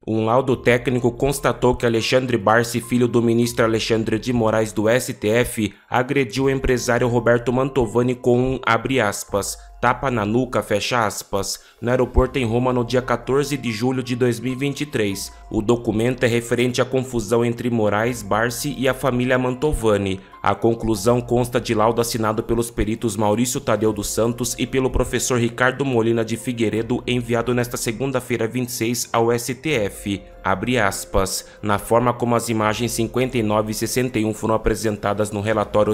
Um laudo técnico constatou que Alexandre Barsi, filho do ministro Alexandre de Moraes do STF, agrediu o empresário Roberto Mantovani com um, abre aspas, tapa na nuca, fecha aspas, no aeroporto em Roma no dia 14 de julho de 2023. O documento é referente à confusão entre Moraes, Barsi e a família Mantovani. A conclusão consta de laudo assinado pelos peritos Maurício Tadeu dos Santos e pelo professor Ricardo Molina de Figueiredo, enviado nesta segunda-feira 26 ao STF. Abre aspas, na forma como as imagens 59 e 61 foram apresentadas no relatório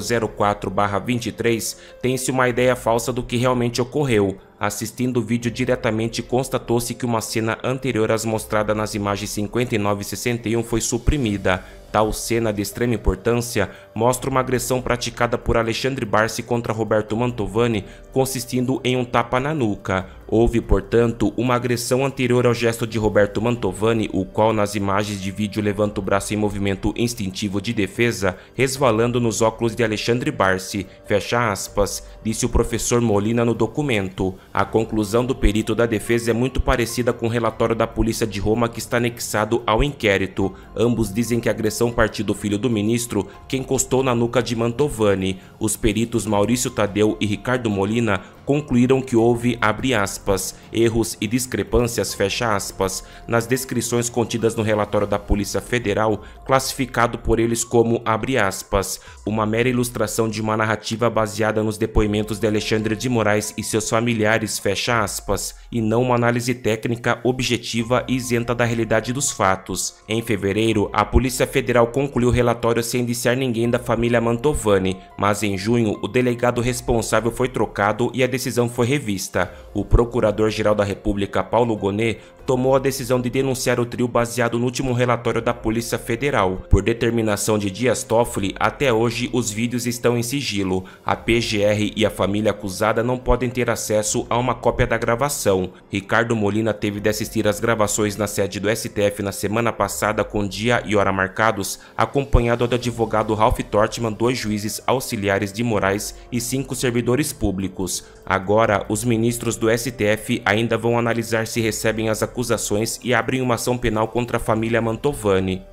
04/23, tem-se uma ideia falsa do que realmente ocorreu. Assistindo o vídeo diretamente, constatou-se que uma cena anterior às mostradas nas imagens 59 e 61 foi suprimida. Tal cena de extrema importância mostra uma agressão praticada por Alexandre Barsi contra Roberto Mantovani, consistindo em um tapa na nuca. Houve, portanto, uma agressão anterior ao gesto de Roberto Mantovani, o qual nas imagens de vídeo levanta o braço em movimento instintivo de defesa, resvalando nos óculos de Alexandre Barsi, fecha aspas, disse o professor Molina no documento. A conclusão do perito da defesa é muito parecida com o relatório da polícia de Roma que está anexado ao inquérito. Ambos dizem que a agressão partiu do filho do ministro, que encostou na nuca de Mantovani. Os peritos Maurício Tadeu e Ricardo Molina concluíram que houve, abre aspas, erros e discrepâncias, fecha aspas, nas descrições contidas no relatório da Polícia Federal, classificado por eles como, abre aspas, uma mera ilustração de uma narrativa baseada nos depoimentos de Alexandre de Moraes e seus familiares, fecha aspas, e não uma análise técnica objetiva e isenta da realidade dos fatos. Em fevereiro, a Polícia Federal concluiu o relatório sem indiciar ninguém da família Mantovani, mas em junho o delegado responsável foi trocado e a decisão foi revista. O Procurador-Geral da República, Paulo Gonet, tomou a decisão de denunciar o trio baseado no último relatório da Polícia Federal. Por determinação de Dias Toffoli, até hoje os vídeos estão em sigilo. A PGR e a família acusada não podem ter acesso a uma cópia da gravação. Ricardo Molina teve de assistir às gravações na sede do STF na semana passada com dia e hora marcados, acompanhado do advogado Ralph Tortman, 2 juízes auxiliares de Moraes e 5 servidores públicos. Agora, os ministros do STF ainda vão analisar se recebem as acusações e abrem uma ação penal contra a família Mantovani.